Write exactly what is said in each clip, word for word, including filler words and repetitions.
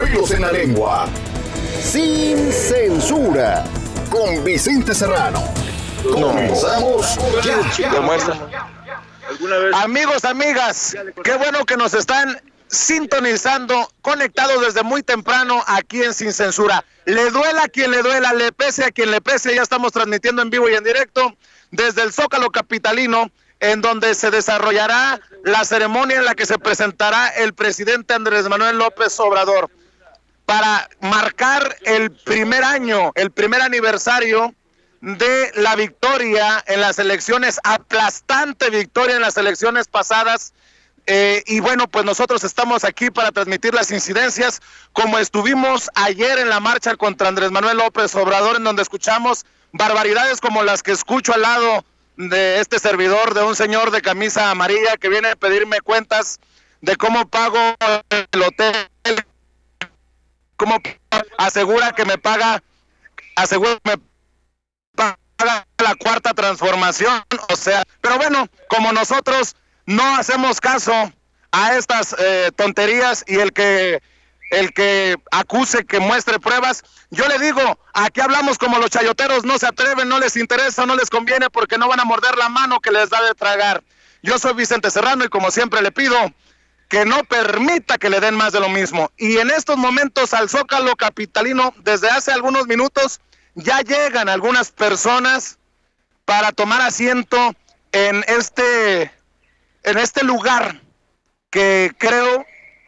pelos en la lengua. Sin censura. Con Vicente Serrano. Comenzamos ya. Amigos, amigas, qué bueno que nos están sintonizando, conectados desde muy temprano aquí en Sin Censura. Le duela a quien le duela, le pese a quien le pese, ya estamos transmitiendo en vivo y en directo desde el Zócalo capitalino, en donde se desarrollará la ceremonia en la que se presentará el presidente Andrés Manuel López Obrador para marcar el primer año, el primer aniversario de la victoria en las elecciones, aplastante victoria en las elecciones pasadas. Eh, y bueno, pues nosotros estamos aquí para transmitir las incidencias, como estuvimos ayer en la marcha contra Andrés Manuel López Obrador, en donde escuchamos barbaridades como las que escucho al lado de este servidor, de un señor de camisa amarilla que viene a pedirme cuentas de cómo pago el hotel, cómo asegura que me paga, asegura que me paga la cuarta transformación, o sea, pero bueno, como nosotros no hacemos caso a estas eh, tonterías, y el que el que acuse que muestre pruebas, yo le digo, aquí hablamos como los chayoteros, no se atreven, no les interesa, no les conviene, porque no van a morder la mano que les da de tragar. Yo soy Vicente Serrano y como siempre le pido que no permita que le den más de lo mismo. Y en estos momentos al Zócalo capitalino, desde hace algunos minutos, ya llegan algunas personas para tomar asiento en este, en este lugar que creo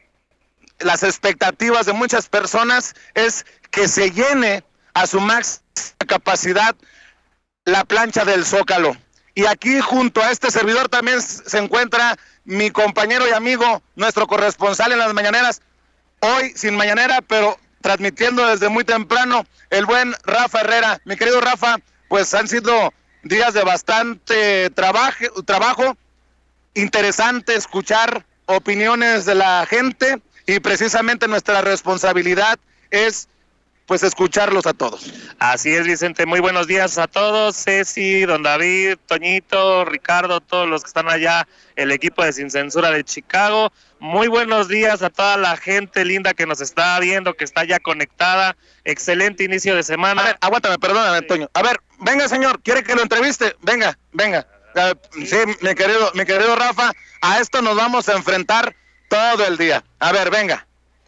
las expectativas de muchas personas es que se llene a su máxima capacidad la plancha del Zócalo. Y aquí junto a este servidor también se encuentra mi compañero y amigo, nuestro corresponsal en las mañaneras, hoy sin mañanera, pero transmitiendo desde muy temprano, el buen Rafa Herrera. Mi querido Rafa, pues han sido días de bastante trabajo, trabajo, interesante escuchar opiniones de la gente, y precisamente nuestra responsabilidad es pues escucharlos a todos. Así es, Vicente, muy buenos días a todos, Ceci, don David, Toñito, Ricardo, todos los que están allá, el equipo de Sin Censura de Chicago. Muy buenos días a toda la gente linda que nos está viendo, que está ya conectada. Excelente inicio de semana. A ver, aguántame, perdóname, Toño. A ver, venga, señor, ¿quiere que lo entreviste? Venga, venga. Uh, sí, mi querido, mi querido Rafa, a esto nos vamos a enfrentar todo el día. A ver, venga.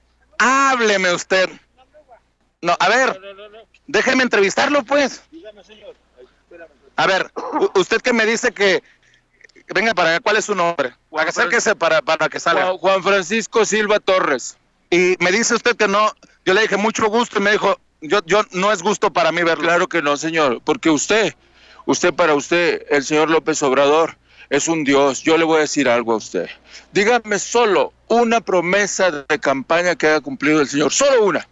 Hábleme usted. No, a ver, no, no, no, no. Déjeme entrevistarlo, pues. Dígame, señor. A ver, usted que me dice que... Venga para acá, ¿cuál es su nombre? Acérquese para, para que salga. Juan Francisco Silva Torres. Y me dice usted que no... Yo le dije mucho gusto y me dijo, yo, yo no es gusto para mí verlo. Claro que no, señor, porque usted, usted para usted, el señor López Obrador, es un dios. Yo le voy a decir algo a usted. Dígame solo una promesa de campaña que haya cumplido el señor. Solo una.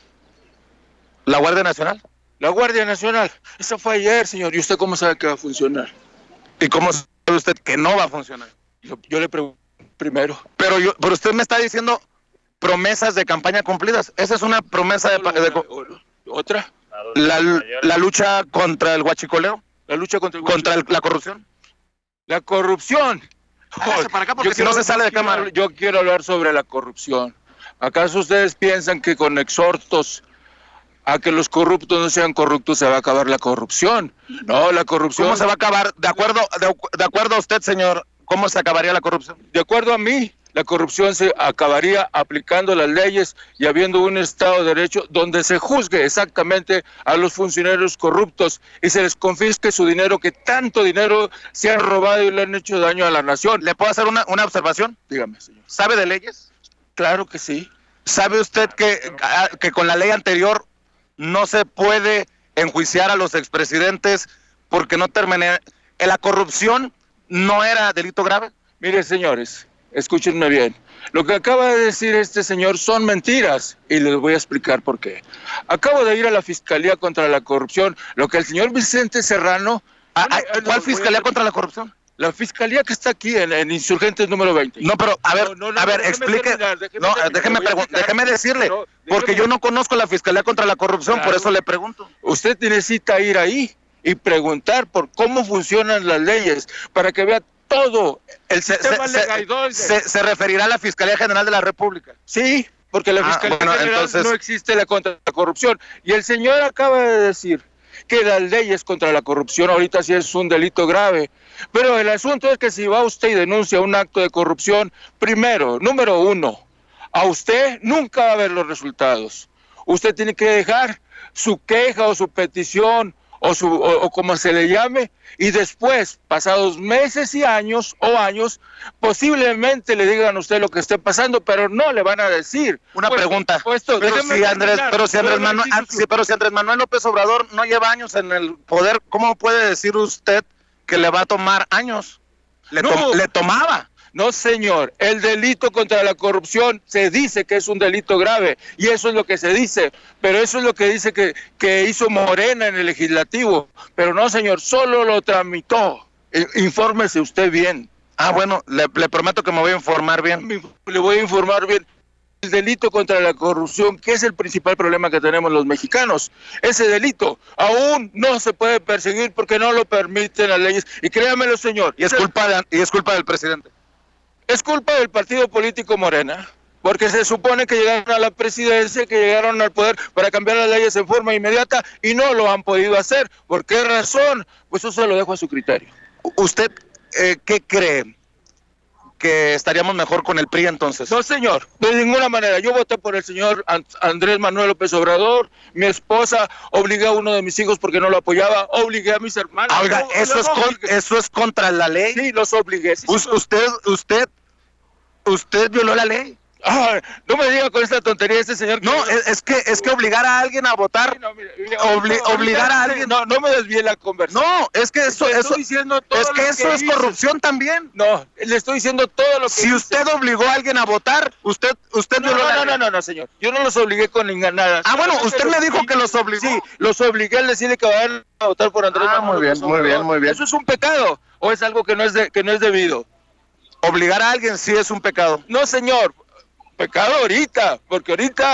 ¿La Guardia Nacional? La Guardia Nacional. Esa fue ayer, señor. ¿Y usted cómo sabe que va a funcionar? ¿Y cómo sabe usted que no va a funcionar? Yo, yo le pregunto primero. Pero, yo, pero usted me está diciendo promesas de campaña cumplidas. Esa es una promesa de... de, de ¿Otra? La, la lucha contra el huachicoleo. La lucha contra el Contra el, la corrupción. La corrupción. Hágase para acá porque yo si no se sale de cámara. Yo quiero hablar sobre la corrupción. ¿Acaso ustedes piensan que con exhortos a que los corruptos no sean corruptos se va a acabar la corrupción? No, la corrupción... ¿Cómo se va a acabar? De acuerdo, de, de acuerdo a usted, señor, ¿cómo se acabaría la corrupción? De acuerdo a mí, la corrupción se acabaría aplicando las leyes y habiendo un Estado de Derecho donde se juzgue exactamente a los funcionarios corruptos y se les confisque su dinero, que tanto dinero se han robado y le han hecho daño a la nación. ¿Le puedo hacer una, una observación? Dígame, señor. ¿Sabe de leyes? Claro que sí. ¿Sabe usted que, que con la ley anterior no se puede enjuiciar a los expresidentes porque no terminé? ¿La corrupción no era delito grave? Mire, señores, escúchenme bien. Lo que acaba de decir este señor son mentiras y les voy a explicar por qué. Acabo de ir a la Fiscalía contra la Corrupción. Lo que el señor Vicente Serrano... Ah, ¿Cuál Fiscalía a... contra la Corrupción? La Fiscalía que está aquí en, en Insurgentes número veinte. No, pero a ver, no, no, no, a ver, explique. Terminar, déjeme, no, déjeme, déjeme, déjeme decirle, no, déjeme, porque yo no conozco la Fiscalía contra la Corrupción, claro, por eso le pregunto. Usted necesita ir ahí y preguntar por cómo funcionan las leyes para que vea todo el se, sistema se, legal. Se, se, se referirá a la Fiscalía General de la República. Sí, porque la Ah, Fiscalía bueno, General entonces- no existe la contra la corrupción. Y el señor acaba de decir que las leyes contra la corrupción ahorita sí es un delito grave. Pero el asunto es que si va usted y denuncia un acto de corrupción, primero, número uno, a usted nunca va a ver los resultados. Usted tiene que dejar su queja o su petición o, su, o, o como se le llame, y después, pasados meses y años o años, posiblemente le digan a usted lo que esté pasando, pero no le van a decir. Una Pues, pregunta. puesto, pero, déjeme si Andrés, terminar. pero, si Andrés Luego Manuel, ejercicio ah, su- sí, pero si Andrés Manuel López Obrador no lleva años en el poder, ¿cómo puede decir usted que le va a tomar años? Le, No. to- le tomaba. No, señor, el delito contra la corrupción se dice que es un delito grave y eso es lo que se dice, pero eso es lo que dice que, que hizo Morena en el legislativo, pero no, señor, solo lo tramitó. Eh, Infórmese usted bien. Ah, bueno, le, le prometo que me voy a informar bien. Le voy a informar bien. El delito contra la corrupción, que es el principal problema que tenemos los mexicanos, ese delito aún no se puede perseguir porque no lo permiten las leyes, y créamelo, señor, Y es culpa de, y es culpa del presidente. es culpa del partido político Morena, porque se supone que llegaron a la presidencia, que llegaron al poder para cambiar las leyes en forma inmediata y no lo han podido hacer. ¿Por qué razón? Pues eso se lo dejo a su criterio. ¿Usted eh, qué cree? ¿Que estaríamos mejor con el P R I entonces? No, señor, de ninguna manera. Yo voté por el señor And- Andrés Manuel López Obrador, mi esposa, obligué a uno de mis hijos porque no lo apoyaba, obligué a mis hermanos. Ah, oiga, Yo- eso, yo es no con- obligué. eso es contra la ley. Sí, los obligué. Sí, Us- señor. usted, usted, usted violó la ley. Ah, no me diga con esta tontería este señor. que- No, es, es que es que obligar a alguien a votar. Sí, no, mire, mire, obli- ahorita- obligar a alguien- No, no me desvíe la conversación. No, es que eso, Le eso, estoy diciendo todo es que lo eso es hice. corrupción también. No, le estoy diciendo todo lo que Si hice. usted obligó a alguien a votar, usted, usted No, violó no, la no, ley. no, no, no, señor. Yo no los obligué con nada. Ah, bueno, Solamente usted los me dijo obligué- que los obligó. Sí, los obligué al decirle que vayan a votar por Andrés Ah, Manuel muy bien, López muy bien, Obrador. muy bien. ¿Eso es un pecado o es algo que no es de, que no es debido? Obligar a alguien sí es un pecado. No, señor. Pecado ahorita, porque ahorita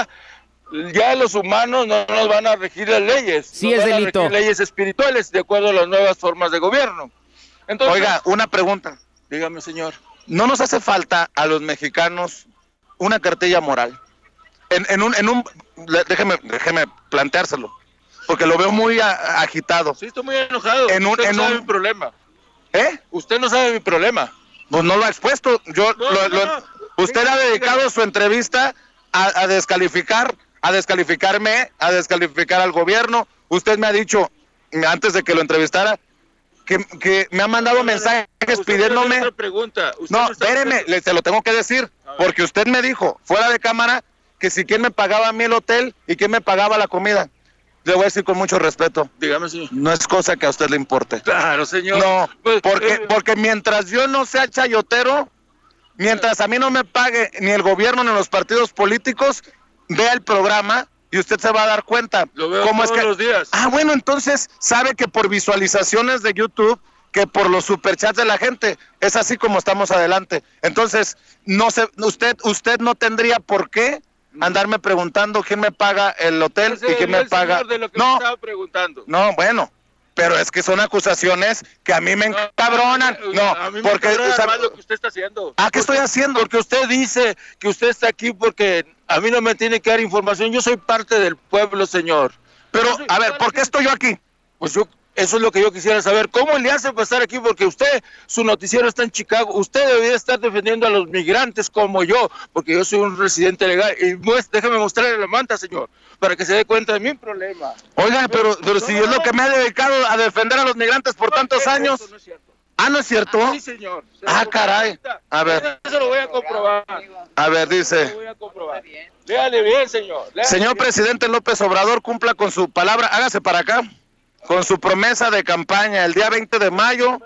ya los humanos no nos van a regir las leyes. Sí, nos es van a delito. regir leyes espirituales de acuerdo a las nuevas formas de gobierno. Entonces, Oiga, una pregunta. dígame, señor. ¿No nos hace falta a los mexicanos una cartilla moral? En, en un, en un, le- déjeme, déjeme planteárselo, porque lo veo muy a- agitado. Sí, estoy muy enojado. En un- Usted en no sabe un- mi problema. ¿Eh? Usted no sabe mi problema. Pues no lo ha expuesto. Yo, No, lo- no, lo- no. usted Diga, ha dedicado diga. su entrevista a, a descalificar, a descalificarme, a descalificar al gobierno. Usted me ha dicho, antes de que lo entrevistara, que, que me ha mandado mensajes Usted pidiéndome... me hace otra pregunta. Usted No, me está espéreme, haciendo- le, se lo tengo que decir, A ver. porque usted me dijo, fuera de cámara, que si quién me pagaba a mí el hotel y quién me pagaba la comida. Le voy a decir con mucho respeto, Dígame, señor. no es cosa que a usted le importe. Claro, señor. No, Pues, porque, eh, porque mientras yo no sea chayotero, mientras a mí no me pague ni el gobierno ni los partidos políticos, vea el programa y usted se va a dar cuenta. Lo veo cómo todos es que... los días. Ah, bueno, entonces sabe que por visualizaciones de YouTube, que por los superchats de la gente, es así como estamos adelante. Entonces, no sé, usted, usted no tendría por qué andarme preguntando quién me paga el hotel ese y quién es me el paga. señor de lo que me No, estaba preguntando. no, bueno, pero es que son acusaciones que a mí me encabronan. No, a mí me porque encabrona o sea, más lo que usted está haciendo. ah, ¿qué estoy haciendo? Porque usted dice que usted está aquí porque a mí no me tiene que dar información. Yo soy parte del pueblo, señor. Pero, Yo soy- a ver, ¿por qué estoy yo aquí? Pues yo, eso es lo que yo quisiera saber. ¿Cómo le hace para estar aquí? Porque usted, su noticiero está en Chicago. Usted debería estar defendiendo a los migrantes como yo, porque yo soy un residente legal. Y muest- déjeme mostrarle la manta, señor, para que se dé cuenta de mi problema. Oiga, pero, pero si No, es lo que me ha dedicado a defender a los migrantes por tantos No, años. eso no es cierto. Ah, ¿no es cierto? Sí, señor. Se Ah, lo- caray. A ver. Eso lo voy a comprobar. A ver, Lo dice, voy a comprobar. Léale bien, señor. Léale señor bien. presidente López Obrador, cumpla con su palabra, hágase para acá, con su promesa de campaña el día veinte de mayo.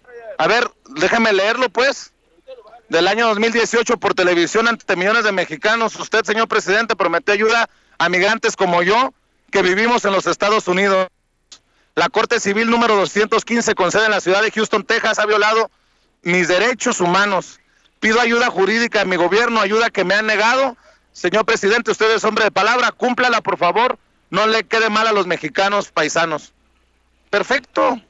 A ver, déjeme leerlo pues. Del año dos mil dieciocho por televisión ante millones de mexicanos, usted, señor presidente, prometió ayuda a migrantes como yo que vivimos en los Estados Unidos. La Corte Civil número doscientos quince con sede en la ciudad de Houston, Texas, ha violado mis derechos humanos. Pido ayuda jurídica a mi gobierno, ayuda que me han negado. Señor presidente, usted es hombre de palabra, cúmplala, por favor. No le quede mal a los mexicanos paisanos. Perfecto.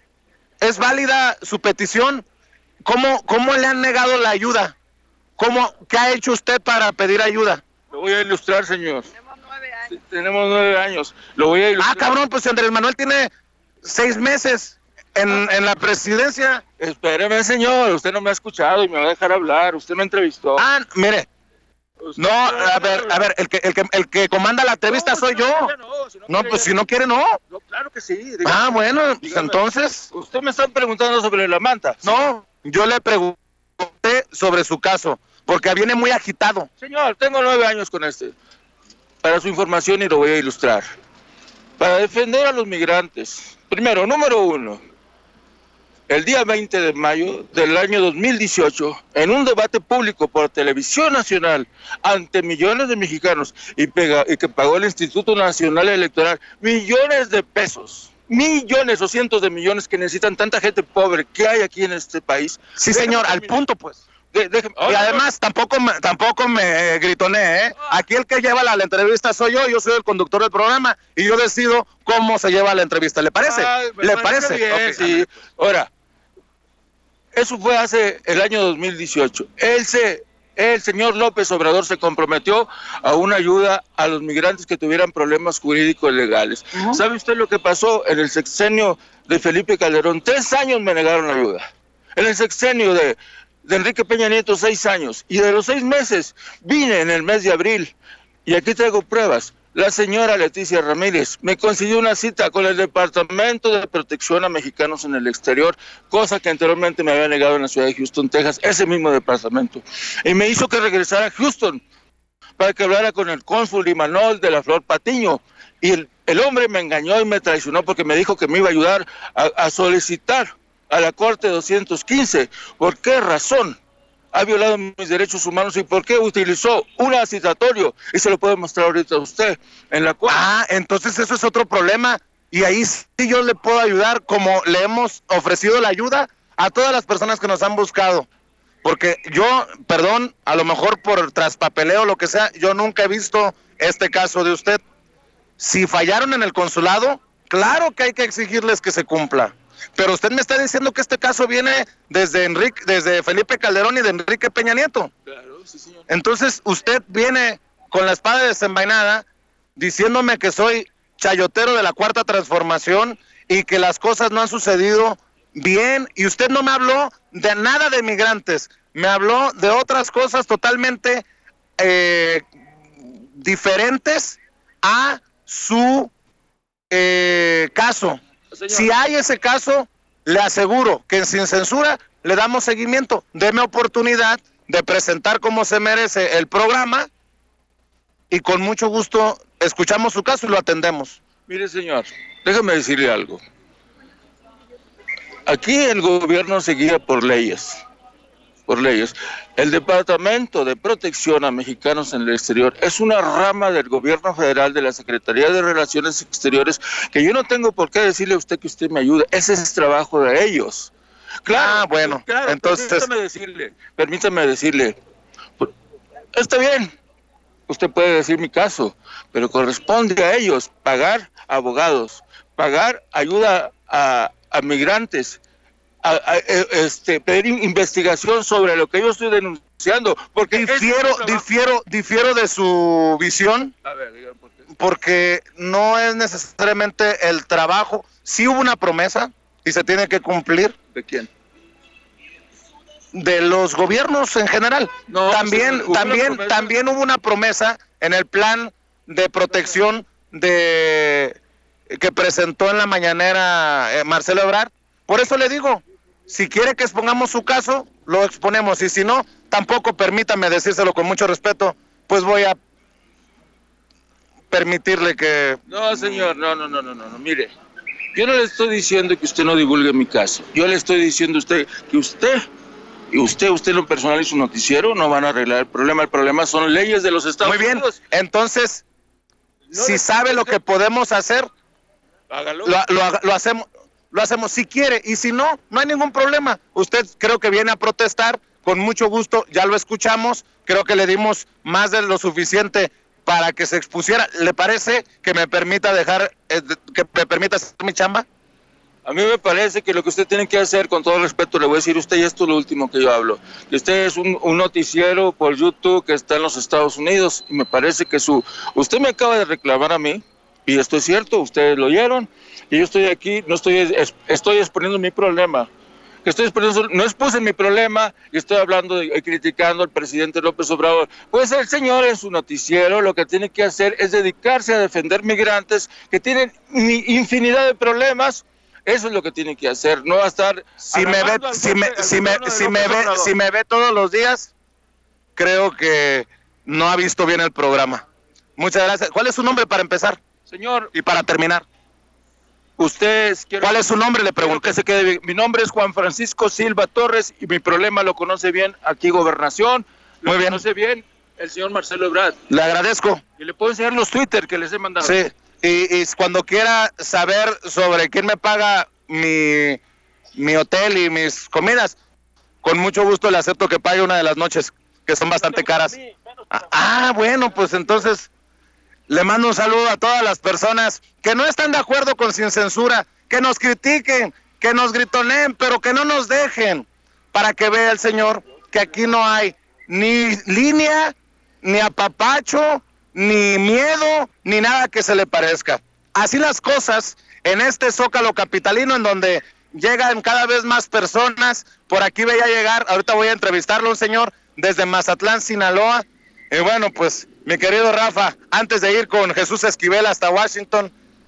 ¿Es válida su petición? ¿Cómo, cómo le han negado la ayuda? ¿Cómo, ¿Qué ha hecho usted para pedir ayuda? Lo voy a ilustrar, señor. Tenemos nueve años. Tenemos nueve años. Lo voy a ilustrar. Ah, cabrón, pues Andrés Manuel tiene seis meses en, en la presidencia. Espéreme, señor. Usted no me ha escuchado y me va a dejar hablar. Usted me entrevistó. Ah, mire. No, a ver, a ver, el que, el que, el que comanda la entrevista no, soy yo. No, si no, no pues si no quiere, no. No, claro que sí. Dígame. Ah, bueno, pues dígame. Entonces. Usted me está preguntando sobre la manta. No, yo le pregunté sobre su caso, porque viene muy agitado. Señor, tengo nueve años con este. Para su información y lo voy a ilustrar. Para defender a los migrantes. Primero, número uno. El día veinte de mayo del año dos mil dieciocho, en un debate público por Televisión Nacional ante millones de mexicanos y, pega, y que pagó el Instituto Nacional Electoral millones de pesos, millones o cientos de millones que necesitan tanta gente pobre que hay aquí en este país. Sí, señor, al punto pues. De, de, oh, y además no. tampoco me, tampoco me gritoné, ¿eh? Aquí el que lleva la, la entrevista soy yo, yo soy el conductor del programa y yo decido cómo se lleva la entrevista. ¿Le parece? Ay, ¿Le parece? parece? Bien, okay, sí. Ahora, eso fue hace el año dos mil dieciocho. Él se, el señor López Obrador se comprometió a una ayuda a los migrantes que tuvieran problemas jurídicos legales. Uh-huh. ¿Sabe usted lo que pasó en el sexenio de Felipe Calderón? Tres años me negaron ayuda. En el sexenio de de Enrique Peña Nieto, seis años, y de los seis meses vine en el mes de abril, y aquí traigo pruebas. La señora Leticia Ramírez me consiguió una cita con el Departamento de Protección a Mexicanos en el Exterior, cosa que anteriormente me había negado en la ciudad de Houston, Texas, ese mismo departamento, y me hizo que regresara a Houston para que hablara con el cónsul Imanol de la Flor Patiño, y el, el hombre me engañó y me traicionó porque me dijo que me iba a ayudar a, a solicitar a la Corte doscientos quince. ¿Por qué razón ha violado mis derechos humanos y por qué utilizó un citatorio? Y se lo puedo mostrar ahorita a usted. En la cual... Ah, entonces eso es otro problema. Y ahí sí yo le puedo ayudar, como le hemos ofrecido la ayuda a todas las personas que nos han buscado. Porque yo, perdón, a lo mejor por traspapeleo o lo que sea, yo nunca he visto este caso de usted. Si fallaron en el consulado, claro que hay que exigirles que se cumpla. Pero usted me está diciendo que este caso viene desde Enrique, desde Felipe Calderón y de Enrique Peña Nieto. Claro, sí, señor. Entonces usted viene con la espada desenvainada diciéndome que soy chayotero de la Cuarta Transformación y que las cosas no han sucedido bien. Y usted no me habló de nada de migrantes, me habló de otras cosas totalmente eh, diferentes a su eh, caso. Señor. Si hay ese caso, le aseguro que en Sin Censura le damos seguimiento. Deme oportunidad de presentar como se merece el programa y con mucho gusto escuchamos su caso y lo atendemos. Mire, señor, déjeme decirle algo. Aquí el gobierno se guía por leyes. Por leyes. El Departamento de Protección a Mexicanos en el Exterior es una rama del gobierno federal de la Secretaría de Relaciones Exteriores que yo no tengo por qué decirle a usted que usted me ayude. Ese es trabajo de ellos. Claro, ah, bueno, claro, entonces... Permítame decirle, permítame decirle, está bien, usted puede decir mi caso, pero corresponde a ellos pagar abogados, pagar ayuda a, a migrantes, A, a, este, pedir investigación sobre lo que yo estoy denunciando, porque difiero, difiero, difiero de su visión. A ver, dígame por qué. Porque no es necesariamente el trabajo. Sí hubo una promesa y se tiene que cumplir. ¿De quién? De los gobiernos en general. No, también, pues, también, también hubo una promesa en el plan de protección de que presentó en la mañanera eh, Marcelo Ebrard. Por eso le digo, si quiere que expongamos su caso, lo exponemos, y si no, tampoco, permítame decírselo con mucho respeto, pues voy a permitirle que... No, señor, no, no, no, no, no, no, mire, yo no le estoy diciendo que usted no divulgue mi caso, yo le estoy diciendo a usted que usted, y usted, usted en lo personal y su noticiero no van a arreglar el problema, el problema son leyes de los Estados Unidos. Muy bien, Unidos. Entonces, no, si sabe lo que podemos hacer, hágalo. Lo, lo, lo hacemos... Lo hacemos si quiere, y si no, no hay ningún problema. Usted creo que viene a protestar, con mucho gusto, ya lo escuchamos, creo que le dimos más de lo suficiente para que se expusiera. ¿Le parece que me permita dejar, eh, que me permita hacer mi chamba? A mí me parece que lo que usted tiene que hacer, con todo respeto, le voy a decir a usted, y esto es lo último que yo hablo, que usted es un, un noticiero por YouTube que está en los Estados Unidos, y me parece que su... Usted me acaba de reclamar a mí, y esto es cierto, ustedes lo oyeron, y yo estoy aquí, no estoy, es, estoy exponiendo mi problema. Que estoy exponiendo, no expuse mi problema, y estoy hablando y criticando al presidente López Obrador. Pues el señor en su noticiero lo que tiene que hacer es dedicarse a defender migrantes que tienen infinidad de problemas. Eso es lo que tiene que hacer, no va a estar... Si me ve, si me, si me, si me ve, si me ve todos los días, creo que no ha visto bien el programa. Muchas gracias. ¿Cuál es su nombre para empezar? Señor. Y para terminar. Usted... ¿Cuál es su nombre? Le pregunto. Que se quede bien. Mi nombre es Juan Francisco Silva Torres y mi problema lo conoce bien aquí Gobernación. Lo Muy bien. conoce bien el señor Marcelo Ebrard. Le agradezco. Y le puedo enseñar los Twitter que les he mandado. Sí. Y, y cuando quiera saber sobre quién me paga mi, mi hotel y mis comidas, con mucho gusto le acepto que pague una de las noches, que son bastante caras. Ah, ah, bueno, pues entonces le mando un saludo a todas las personas que no están de acuerdo con Sin Censura, que nos critiquen, que nos gritoneen, pero que no nos dejen, para que vea el señor que aquí no hay ni línea, ni apapacho, ni miedo, ni nada que se le parezca. Así las cosas en este Zócalo capitalino, en donde llegan cada vez más personas. Por aquí veía llegar, ahorita voy a entrevistarlo, un señor desde Mazatlán, Sinaloa. Y bueno, pues, mi querido Rafa, antes de ir con Jesús Esquivel hasta Washington,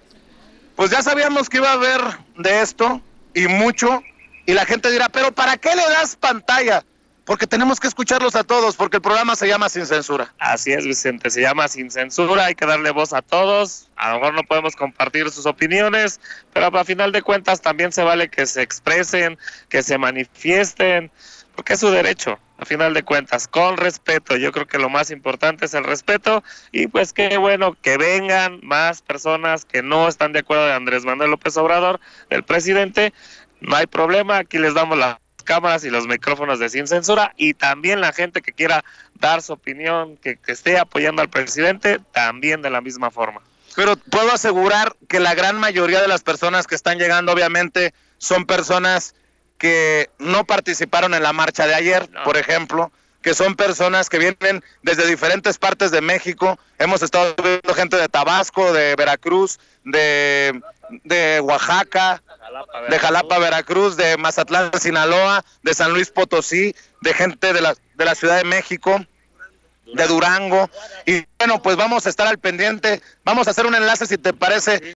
pues ya sabíamos que iba a haber de esto, y mucho, y la gente dirá, pero ¿para qué le das pantalla? Porque tenemos que escucharlos a todos, porque el programa se llama Sin Censura. Así es, Vicente, se llama Sin Censura, hay que darle voz a todos. A lo mejor no podemos compartir sus opiniones, pero a final de cuentas también se vale que se expresen, que se manifiesten, porque es su derecho, a final de cuentas, con respeto. Yo creo que lo más importante es el respeto, y pues qué bueno que vengan más personas que no están de acuerdo de Andrés Manuel López Obrador, del presidente. No hay problema, aquí les damos la cámaras y los micrófonos de Sin Censura, y también la gente que quiera dar su opinión, que, que esté apoyando al presidente, también de la misma forma. Pero puedo asegurar que la gran mayoría de las personas que están llegando, obviamente, son personas que no participaron en la marcha de ayer, no. Por ejemplo, que son personas que vienen desde diferentes partes de México. Hemos estado viendo gente de Tabasco, de Veracruz, de, de Oaxaca, Jalapa, de Jalapa, Veracruz, de Mazatlán, Sinaloa, de San Luis Potosí, de gente de la, de la Ciudad de México, de Durango. Y bueno, pues vamos a estar al pendiente, vamos a hacer un enlace, si te parece,